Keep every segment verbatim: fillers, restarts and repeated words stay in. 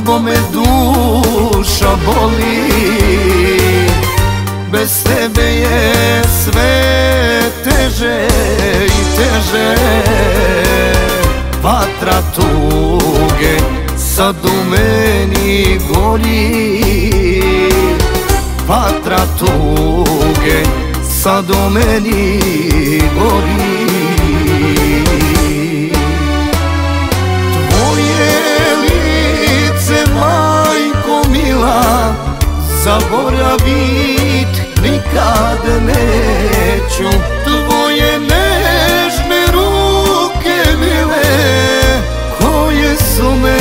mnogo me duša boli. Bez tebe je sve teže i teže. Vatra tuge sad u meni gori. Vatra tuge sad u meni gori. Zaboravit nikad neću tvoje nežne ruke mile, koje su me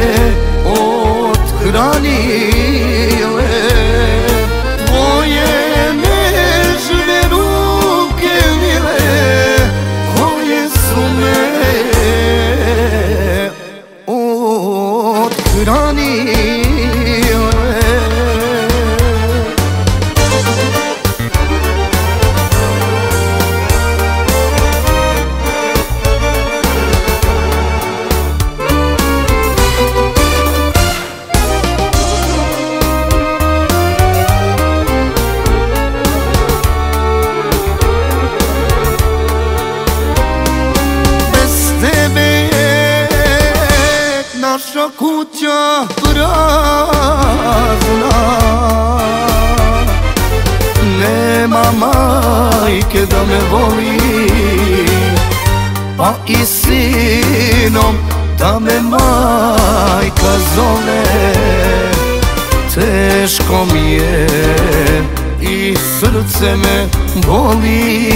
othranile. Tvoje nežne ruke mile, koje su me othranile. Naša kuća prazna, nema majke da me voli, pa i sinom da me majka zove. Teško mi je i srce me boli.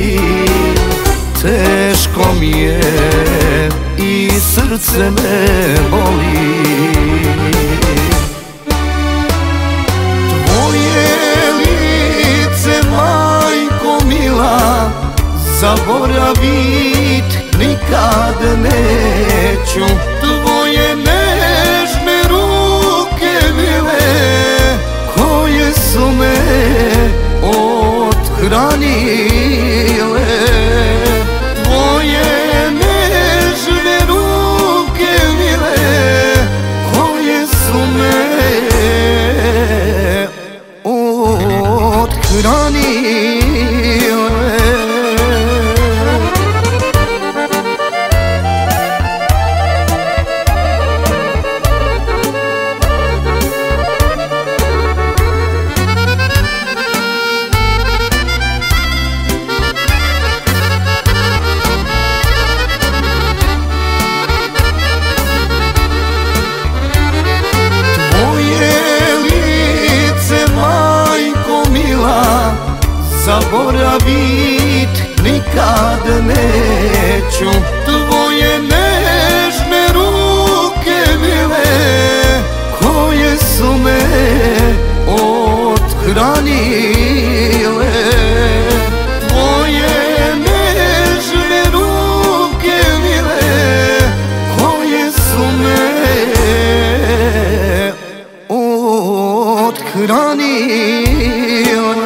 Teško mi je i srce me boli. Tvoje lice, majko mila, zaboravit nikad neću. Tvoje nežne ruke mile, koje su me othranile. Zaboravit nikad neću tvoje nežne ruke mile, koje su me othranile. Tvoje nežne ruke mile, koje su me othranile.